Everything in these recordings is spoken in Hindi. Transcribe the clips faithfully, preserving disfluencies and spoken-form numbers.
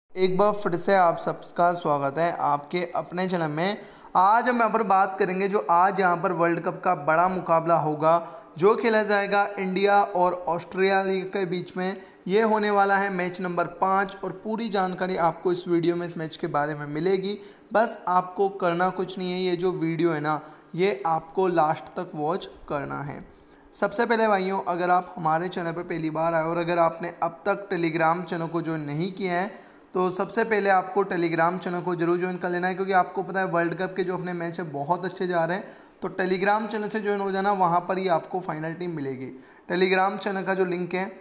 एक बार फिर से आप सबका स्वागत है आपके अपने चैनल में। आज हम यहाँ पर बात करेंगे जो आज यहाँ पर वर्ल्ड कप का बड़ा मुकाबला होगा जो खेला जाएगा इंडिया और ऑस्ट्रेलिया के बीच में। ये होने वाला है मैच नंबर पाँच और पूरी जानकारी आपको इस वीडियो में इस मैच के बारे में मिलेगी। बस आपको करना कुछ नहीं है, ये जो वीडियो है ना ये आपको लास्ट तक वॉच करना है। सबसे पहले भाइयों, अगर आप हमारे चैनल पर पहली बार आए और अगर आपने अब तक टेलीग्राम चैनल को ज्वाइन नहीं किया है तो सबसे पहले आपको टेलीग्राम चैनल को जरूर ज्वाइन कर लेना है, क्योंकि आपको पता है वर्ल्ड कप के जो अपने मैच है बहुत अच्छे जा रहे हैं। तो टेलीग्राम चैनल से ज्वाइन हो जाना, वहाँ पर ही आपको फाइनल टीम मिलेगी। टेलीग्राम चैनल का जो लिंक है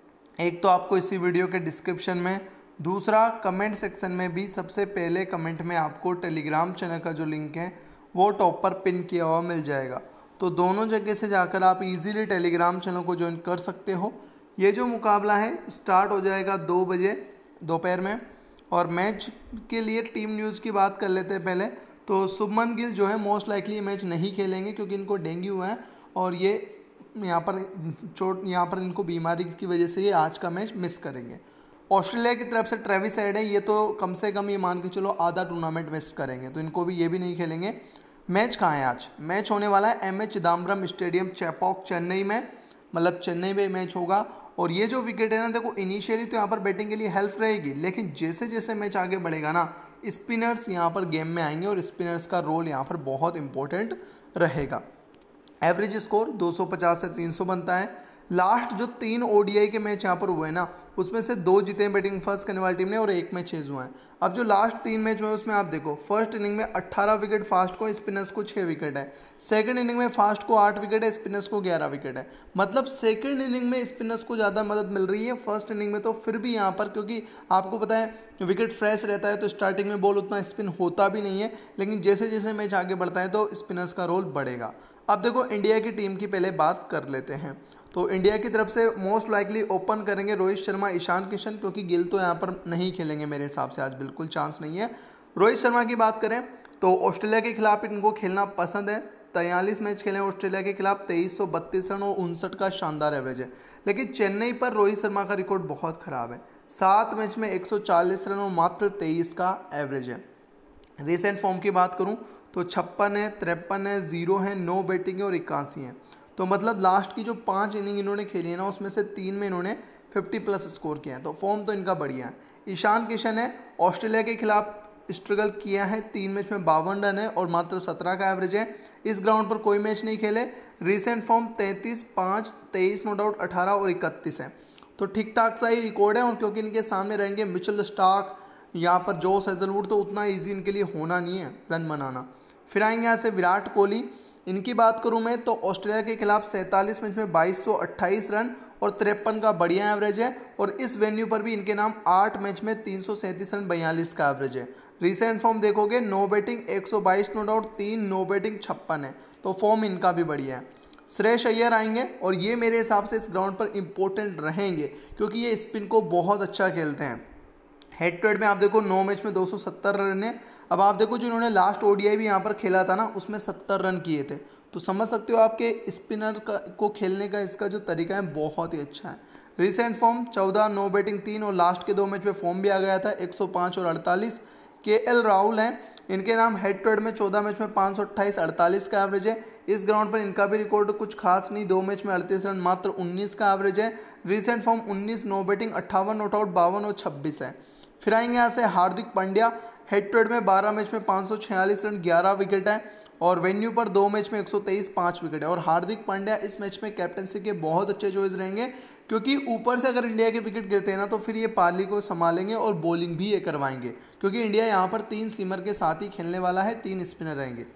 एक तो आपको इसी वीडियो के डिस्क्रिप्शन में, दूसरा कमेंट सेक्शन में भी सबसे पहले कमेंट में आपको टेलीग्राम चैनल का जो लिंक है वो टॉप पर पिन किया हुआ मिल जाएगा। तो दोनों जगह से जाकर आप इजीली टेलीग्राम चैनल को ज्वाइन कर सकते हो। ये जो मुकाबला है स्टार्ट हो जाएगा दो बजे दोपहर में। और मैच के लिए टीम न्यूज़ की बात कर लेते हैं पहले। तो शुभमन गिल जो है मोस्ट लाइकली मैच नहीं खेलेंगे क्योंकि इनको डेंगू है और ये यहाँ पर चोट यहाँ पर इनको बीमारी की वजह से ये आज का मैच मिस करेंगे। ऑस्ट्रेलिया की तरफ से ट्रेविस हेड है, ये तो कम से कम ये मान के चलो आधा टूर्नामेंट मिस करेंगे, तो इनको भी ये भी नहीं खेलेंगे। मैच कहाँ है आज? मैच होने वाला है M A Chidambaram stadium Chepauk Chennai में, मतलब चेन्नई में मैच होगा। और ये जो विकेट है ना, देखो इनिशियली तो यहाँ पर बैटिंग के लिए हेल्प रहेगी, लेकिन जैसे जैसे मैच आगे बढ़ेगा ना स्पिनर्स यहाँ पर गेम में आएंगे और स्पिनर्स का रोल यहाँ पर बहुत इंपॉर्टेंट रहेगा। एवरेज स्कोर दो सौ पचास से तीन सौ बनता है। लास्ट जो तीन ओडीआई के मैच यहाँ पर हुए ना उसमें से दो जीते हैं बैटिंग फर्स्ट करने वाली टीम ने और एक में चेज हुआ है। अब जो लास्ट तीन मैच हुए उसमें आप देखो, फर्स्ट इनिंग में अट्ठारह विकेट फास्ट को, स्पिनर्स को छः विकेट है। सेकंड इनिंग में फास्ट को आठ विकेट है, स्पिनर्स को ग्यारह विकेट है। मतलब सेकंड इनिंग में स्पिनर्स को ज़्यादा मदद मिल रही है, फर्स्ट इनिंग में तो फिर भी यहाँ पर, क्योंकि आपको पता है विकेट फ्रेश रहता है तो स्टार्टिंग में बॉल उतना स्पिन होता भी नहीं है, लेकिन जैसे जैसे मैच आगे बढ़ता है तो स्पिनर्स का रोल बढ़ेगा। अब देखो इंडिया की टीम की पहले बात कर लेते हैं। तो इंडिया की तरफ से मोस्ट लाइकली ओपन करेंगे रोहित शर्मा, ईशान किशन, क्योंकि गिल तो यहाँ पर नहीं खेलेंगे मेरे हिसाब से, आज बिल्कुल चांस नहीं है। रोहित शर्मा की बात करें तो ऑस्ट्रेलिया के खिलाफ इनको खेलना पसंद है। तैंतालीस मैच खेले ऑस्ट्रेलिया के खिलाफ, तेईस सौ बत्तीस रन और उनसठ का शानदार एवरेज है। लेकिन चेन्नई पर रोहित शर्मा का रिकॉर्ड बहुत खराब है, सात मैच में एक सौ चालीस रन और मात्र तेईस का एवरेज है। रिसेंट फॉर्म की बात करूँ तो छप्पन है, तिरपन है, जीरो है, नौ बैटिंग है और इक्यासी है। तो मतलब लास्ट की जो पांच इनिंग इन्होंने खेली है ना उसमें से तीन में इन्होंने पचास प्लस स्कोर किया है, तो फॉर्म तो इनका बढ़िया है। ईशान किशन है, ऑस्ट्रेलिया के खिलाफ स्ट्रगल किया है, तीन मैच में बावन रन है और मात्र सत्रह का एवरेज है। इस ग्राउंड पर कोई मैच नहीं खेले। रिसेंट फॉर्म तैंतीस, पाँच, तेईस नो डाउट, अठारह और इकतीस है, तो ठीक ठाक सा ही रिकॉर्ड है। और क्योंकि इनके सामने रहेंगे मिचेल स्टार्क, यहाँ पर जोस हेजलवुड, तो उतना ईजी इनके लिए होना नहीं है रन बनाना। फिर आएंगे यहाँ से विराट कोहली। इनकी बात करूं मैं तो ऑस्ट्रेलिया के खिलाफ सैंतालीस मैच में बाईस सौ अट्ठाईस रन और तिरपन का बढ़िया एवरेज है। और इस वेन्यू पर भी इनके नाम आठ मैच में तीन सौ सैंतीस रन, बयालीस का एवरेज है। रिसेंट फॉर्म देखोगे नो बैटिंग एक सौ बाईस नो डाउट, तीन नो बैटिंग छप्पन है, तो फॉर्म इनका भी बढ़िया है। श्रेयस अय्यर आएंगे और ये मेरे हिसाब से इस ग्राउंड पर इंपॉर्टेंट रहेंगे क्योंकि ये स्पिन को बहुत अच्छा खेलते हैं। हेड टू हेड में आप देखो नौ मैच में दो सौ सत्तर रन है। अब आप देखो जो इन्होंने लास्ट ओडीआई भी यहाँ पर खेला था ना उसमें सत्तर रन किए थे, तो समझ सकते हो आपके स्पिनर का को खेलने का इसका जो तरीका है बहुत ही अच्छा है। रिसेंट फॉर्म चौदह, नो बैटिंग तीन और लास्ट के दो मैच में फॉर्म भी आ गया था एक सौ पाँच और अड़तालीस। के एल राहुल हैं, इनके नाम हेड टू हेड में चौदह मैच में पाँच सौ अट्ठाईस, अड़तालीस का एवरेज है। इस ग्राउंड पर इनका भी रिकॉर्ड कुछ खास नहीं, दो मैच में अड़तीस रन, मात्र उन्नीस का एवरेज है। रिसेंट फॉर्म उन्नीस, नो बैटिंग अट्ठावन, नॉट आउट बावन और छब्बीस है। फिर आएंगे यहाँ से Hardik Pandya. Head to head में बारह मैच में पाँच सौ छियालीस रन, ग्यारह विकेट है और वेन्यू पर दो मैच में एक सौ तेईस, पाँच विकेट है। और हार्दिक पांड्या इस मैच में कैप्टनसी के बहुत अच्छे चॉइस रहेंगे क्योंकि ऊपर से अगर इंडिया के विकेट गिरते हैं ना तो फिर ये पारी को संभालेंगे और बॉलिंग भी ये करवाएंगे, क्योंकि इंडिया यहाँ पर तीन सीमर के साथ ही खेलने वाला है, तीन स्पिनर रहेंगे।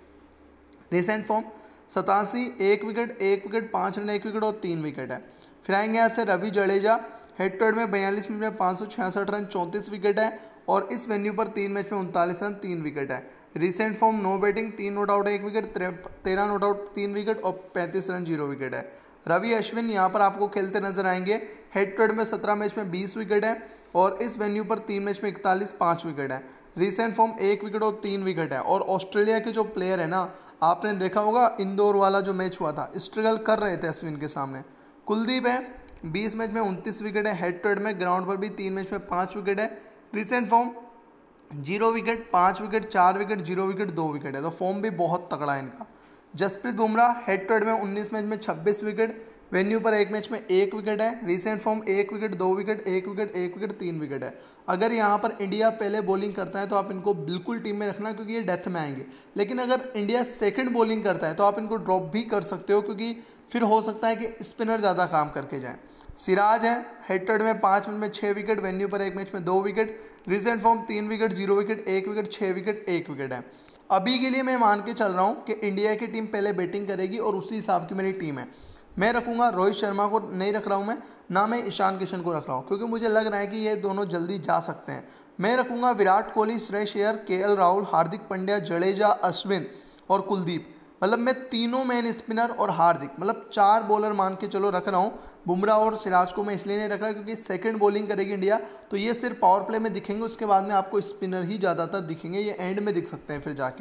रिसेंट फॉर्म सतासी, एक विकेट, एक विकेट, पाँच रन, एक विकेट और तीन विकेट है। फिर आएंगे यहाँ से Ravi Jadeja. Head to head में बयालीस मैच में पाँच सौ छियासठ रन, चौंतीस विकेट है और इस वेन्यू पर तीन मैच में उनतालीस रन, तीन विकेट है। रिसेंट फॉर्म नो बैटिंग तीन नॉट आउट, एक विकेट, तेरह नॉट आउट, तीन विकेट और पैंतीस रन, जीरो विकेट है। रवि अश्विन यहाँ पर आपको खेलते नजर आएंगे। हेड टू हेड में सत्रह मैच में बीस विकेट है और इस वेन्यू पर तीन मैच में इकतालीस, पाँच विकेट है। रिसेंट फॉर्म एक विकेट और तीन विकेट है। और ऑस्ट्रेलिया के जो प्लेयर है ना, आपने देखा होगा इंदौर वाला जो मैच हुआ था, स्ट्रगल कर रहे थे अश्विन के सामने। कुलदीप है, बीस मैच में उनतीस विकेट है। हेड टू हेड में ग्राउंड पर भी तीन मैच में पाँच विकेट है। रिसेंट फॉर्म जीरो विकेट, पाँच विकेट, चार विकेट, जीरो विकेट, दो विकेट है, तो फॉर्म भी बहुत तगड़ा है इनका। Jasprit Bumrah head to head में उन्नीस मैच में छब्बीस विकेट, वेन्यू पर एक मैच में एक विकेट है। रिसेंट फॉर्म एक विकेट, दो विकेट, एक विकेट, एक विकेट, तीन विकेट है। अगर यहाँ पर इंडिया पहले बॉलिंग करता है तो आप इनको बिल्कुल टीम में रखना, क्योंकि ये डेथ में आएंगे। लेकिन अगर इंडिया सेकंड बॉलिंग करता है तो आप इनको ड्रॉप भी कर सकते हो, क्योंकि फिर हो सकता है कि स्पिनर ज़्यादा काम करके जाएँ। सिराज है हेड टू हेड में पाँच मैच में छः विकेट, वेन्यू पर एक मैच में दो विकेट, रिसेंट फॉर्म तीन विकेट, जीरो विकेट, एक विकेट, छः विकेट, एक विकेट है। अभी के लिए मैं मान के चल रहा हूँ कि इंडिया की टीम पहले बैटिंग करेगी और उसी हिसाब की मेरी टीम है। मैं रखूँगा रोहित शर्मा को, नहीं रख रहा हूँ मैं, ना मैं ईशान किशन को रख रहा हूँ, क्योंकि मुझे लग रहा है कि ये दोनों जल्दी जा सकते हैं। मैं रखूँगा विराट कोहली, श्रेयस अय्यर, केएल राहुल, हार्दिक पांड्या, जडेजा, अश्विन और कुलदीप। मतलब मैं तीनों मैन स्पिनर और हार्दिक, मतलब चार बॉलर मान के चलो रख रहा हूँ। बुमराह और सिराज को मैं इसलिए नहीं रख रहा क्योंकि सेकंड बॉलिंग करेगी इंडिया, तो ये सिर्फ पावर प्ले में दिखेंगे, उसके बाद में आपको स्पिनर ही ज़्यादातर दिखेंगे, ये एंड में दिख सकते हैं फिर जाके।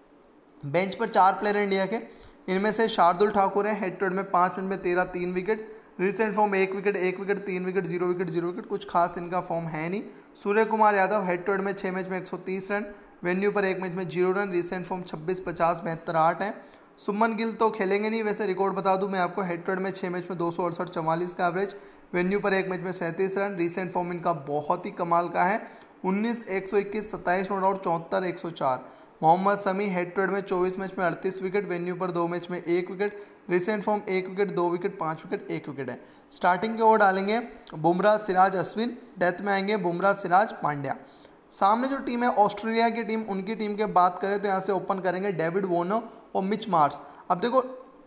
बेंच पर चार प्लेयर हैं इंडिया के, इनमें से शार्दुल ठाकुर है हेड टू हेड में पाँच मैच में तेरह, तीन विकेट, रिसेंट फॉर्म एक विकेट, एक विकेट, तीन wicket, zero wicket, zero wicket, कुछ खास इनका फॉर्म है नहीं। Surya Kumar Yadav head to head में छः मैच में एक सौ तीस रन, वेन्यू पर एक मैच में जीरो रन, रिसेंट फॉर्म छब्बीस, पचास, बहत्तर, आठ है। सुमन गिल तो खेलेंगे नहीं, वैसे रिकॉर्ड बता दूं मैं आपको, हेड टू हेड में छः मैच में दो सौ अड़सठ, चवालीस का एवरेज, वेन्यू पर एक मैच में सैंतीस रन, रिसेंट फॉर्म इनका बहुत ही कमाल का है, उन्नीस, एक सौ इक्कीस, सत्ताईस नॉट आउट, चौहत्तर, एक सौ चार। Mohammed Shami head to head में चौबीस मैच में अड़तीस विकेट, वेन्यू पर दो मैच में एक विकेट, रिसेंट फॉर्म एक विकेट, दो विकेट, पाँच विकेट, एक विकेट है। स्टार्टिंग के ओवर डालेंगे बुमराह, सिराज, अश्विन, डेथ में आएंगे बुमराह, सिराज, पांड्या। सामने जो टीम है ऑस्ट्रेलिया की टीम, उनकी टीम की बात करें तो यहाँ से ओपन करेंगे डेविड वॉर्नर और मिच मार्श। अब देखो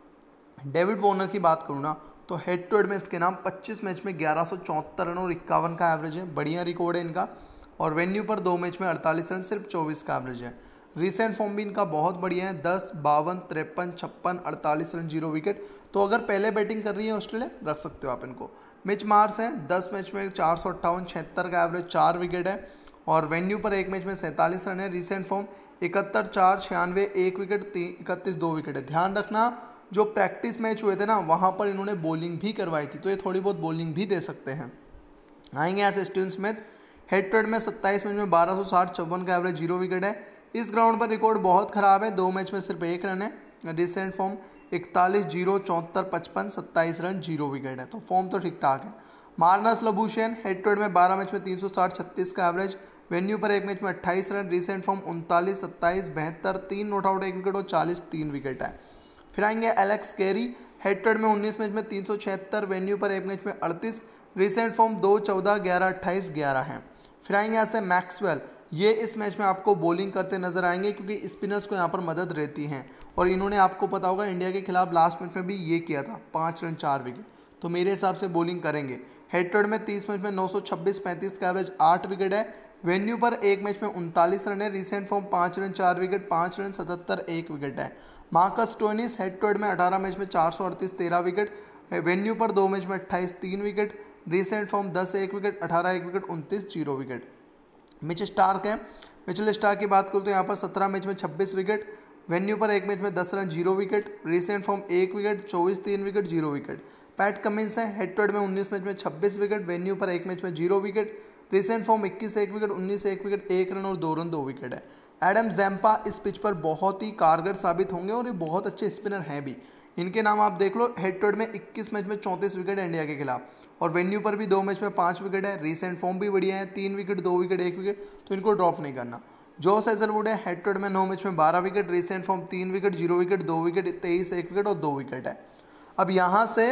डेविड वॉर्नर की बात करूँ ना तो हेड टू हेड में इसके नाम पच्चीस मैच में ग्यारह सौ चौहत्तर रन और इक्यावन का एवरेज है, बढ़िया रिकॉर्ड है इनका। और वेन्यू पर दो मैच में अड़तालीस रन, सिर्फ चौबीस का एवरेज है। रिसेंट फॉर्म भी इनका बहुत बढ़िया है, दस, बावन, तिरपन, छप्पन, अड़तालीस रन, जीरो विकेट। तो अगर पहले बैटिंग कर रही है ऑस्ट्रेलिया, रख सकते हो आप इनको। मिच मार्श है दस मैच में चार सौ अट्ठावन, छिहत्तर का एवरेज, चार विकेट है। और वेन्यू पर एक मैच में सैंतालीस रन है। रिसेंट फॉर्म इकहत्तर, चार, छियानवे, एक विकेट, तीन, इकतीस, दो विकेट है। ध्यान रखना जो प्रैक्टिस मैच हुए थे ना, वहाँ पर इन्होंने बॉलिंग भी करवाई थी, तो ये थोड़ी बहुत बॉलिंग भी दे सकते हैं। आएंगे यहाँ से Steven Smith, head to head में सत्ताईस मैच में बारह सौ साठ, चौवन का एवरेज, जीरो विकेट है। इस ग्राउंड पर रिकॉर्ड बहुत खराब है, दो मैच में सिर्फ एक रन है। रिसेंट फॉर्म इकतालीस, जीरो, चौहत्तर, पचपन, सत्ताईस रन, जीरो विकेट है, तो फॉर्म तो ठीक ठाक है। Marnus Labuschagne head to head में बारह मैच में तीन सौ साठ, छत्तीस का एवरेज, वेन्यू पर एक मैच में अट्ठाईस रन, रिसेंट फॉर्म उनतालीस, सत्ताईस, बहत्तर, तीन नॉट आउट, एक विकेट और चालीस, तीन विकेट है। फिर आएंगे Alex Carey, head to head में उन्नीस मैच में तीन सौ छिहत्तर, वेन्यू पर एक मैच में अड़तीस, रिसेंट फॉर्म दो, चौदह, ग्यारह, अट्ठाईस, ग्यारह है। फिर आएंगे यहाँ से मैक्सवेल, ये इस मैच में आपको बॉलिंग करते नजर आएंगे क्योंकि स्पिनर्स को यहाँ पर मदद रहती है, और इन्होंने आपको पता होगा इंडिया के खिलाफ लास्ट मैच में भी ये किया था, पाँच रन, चार विकेट, तो मेरे हिसाब से बॉलिंग करेंगे। हेड टू हेड में तीस मैच में नौ सौ छब्बीस, पैंतीस का एवरेज, आठ विकेट है। वेन्यू पर एक मैच में उनतालीस रन है। रिसेंट फॉर्म पाँच रन, चार विकेट, पाँच रन, सतहत्तर, एक विकेट है। Marcus Stoinis head to head में अठारह मैच में चार सौ अड़तीस, तेरह विकेट, वेन्यू पर दो मैच में अट्ठाईस, तीन विकेट, रिसेंट फॉर्म दस, एक विकेट, अठारह, एक विकेट, उनतीस, जीरो विकेट। मिचेल स्टार्क है, मिचेल स्टार्क की बात करूँ तो यहाँ पर सत्रह मैच में छब्बीस विकेट, वेन्यू पर एक मैच में दस run, zero wicket, recent form एक विकेट, चौबीस, तीन wicket, zero wicket. Pat Cummins है हेड टू हेड में उन्नीस मैच में छब्बीस विकेट, वेन्यू पर एक मैच में जीरो विकेट, रिसेंट फॉर्म इक्कीस, एक विकेट, उन्नीस, एक विकेट, एक रन और दो रन, दो विकेट है। एडम जैम्पा इस पिच पर बहुत ही कारगर साबित होंगे और ये बहुत अच्छे स्पिनर हैं भी, इनके नाम आप देख लो। हेड टू हेड में इक्कीस मैच में चौंतीस विकेट है इंडिया के खिलाफ, और वेन्यू पर भी दो मैच में पाँच विकेट है। रिसेंट फॉर्म भी बढ़िया है, तीन विकेट, दो विकेट, एक विकेट, तो इनको ड्रॉप नहीं करना। जोस हेजलवुड है हेड टू हेड में नौ मैच में बारह विकेट, रिसेंट फॉर्म तीन विकेट, जीरो विकेट, दो विकेट, तेईस, एक विकेट और दो विकेट है। अब यहाँ से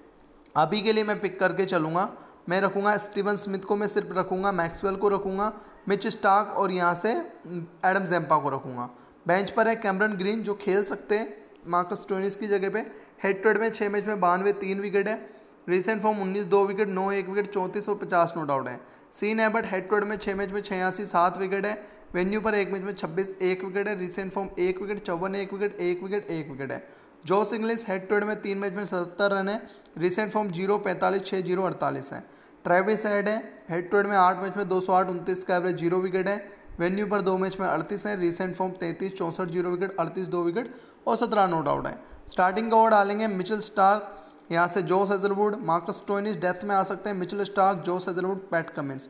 अभी के लिए मैं पिक करके चलूँगा, मैं रखूँगा स्टीवन स्मिथ को, मैं सिर्फ रखूँगा, मैक्सवेल को रखूँगा, मिच स्टार्क और यहाँ से एडम जैम्पा को रखूँगा। बेंच पर है कैमरन ग्रीन जो खेल सकते हैं मार्कस स्टोइनिस की जगह पे। हेड टू हेड में छः मैच में बानवे, तीन विकेट है। रिसेंट फॉर्म उन्नीस, दो विकेट, नौ, एक विकेट, चौंतीस और पचास नोट आउट है। Sean Abbott head to head में छः मैच में छियासी, सात विकेट है। वेन्यू पर एक मैच में छब्बीस, एक विकेट है। रिसेंट फॉर्म एक विकेट, चौवन, एक विकेट, एक विकेट, एक विकेट है। Josh Inglis head to head में तीन मैच में सत्तर रन है। रिसेंट फॉर्म जीरो, पैंतालीस, छः, जीरो, अड़तालीस है। ट्रेविस हेड है हेड टू हेड में आठ मैच में दो सौ आठ, उनतीस का एवरेज, जीरो विकेट है। वेन्यू पर दो मैच में अड़तीस है। रिसेंट फॉर्म तैंतीस, चौंसठ, जीरो विकेट, अड़तीस, दो विकेट और सत्रह नोट आउट है। स्टार्टिंग का ओवर डालेंगे मिचेल स्टार्क, यहाँ से Josh Hazlewood, Marcus Stoinis death में आ सकते हैं, Mitchell Starc, Josh Hazlewood, Pat Cummins.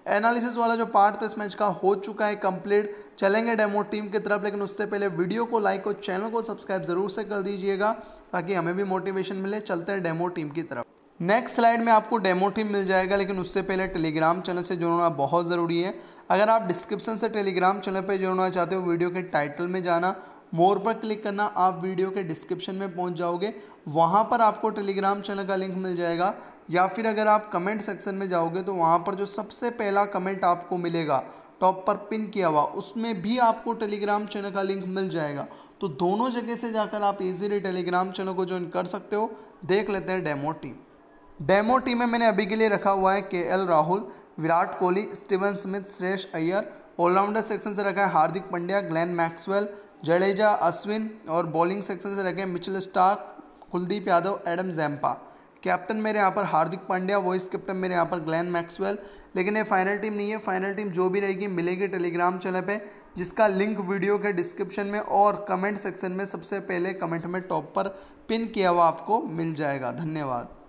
Analysis वाला जो पार्ट था इस मैच का हो चुका है कंप्लीट। चलेंगे डेमो टीम की तरफ, लेकिन उससे पहले वीडियो को लाइक और चैनल को सब्सक्राइब जरूर से कर दीजिएगा ताकि हमें भी मोटिवेशन मिले। चलते हैं डेमो टीम की तरफ। नेक्स्ट स्लाइड में आपको डेमो टीम मिल जाएगा, लेकिन उससे पहले टेलीग्राम चैनल से जुड़ना बहुत ज़रूरी है। अगर आप डिस्क्रिप्शन से टेलीग्राम चैनल पर जुड़ना चाहते हो, वीडियो के टाइटल में जाना, मोर पर क्लिक करना, आप वीडियो के डिस्क्रिप्शन में पहुंच जाओगे। वहां पर आपको टेलीग्राम चैनल का लिंक मिल जाएगा, या फिर अगर आप कमेंट सेक्शन में जाओगे तो वहां पर जो सबसे पहला कमेंट आपको मिलेगा टॉप पर पिन किया हुआ, उसमें भी आपको टेलीग्राम चैनल का लिंक मिल जाएगा। तो दोनों जगह से जाकर आप इजीली टेलीग्राम चैनल को ज्वाइन कर सकते हो। देख लेते हैं डेमो टीम। डेमो टीम में मैंने अभी के लिए रखा हुआ है K L Rahul, Virat Kohli, Steven Smith, Shreyas Iyer. All-rounder section से रखा है हार्दिक पांड्या, ग्लेन मैक्सवेल, जडेजा, अश्विन। और बॉलिंग सेक्शन से रखे Mitchell Starc, Kuldeep Yadav, Adam Zampa. Captain मेरे यहाँ पर हार्दिक पांड्या, वॉइस कैप्टन मेरे यहाँ पर ग्लेन मैक्सवेल। लेकिन ये फाइनल टीम नहीं है, फाइनल टीम जो भी रहेगी मिलेगी टेलीग्राम चैनल पे, जिसका लिंक वीडियो के डिस्क्रिप्शन में और कमेंट सेक्शन में सबसे पहले कमेंट में टॉप पर पिन किया हुआ आपको मिल जाएगा। धन्यवाद।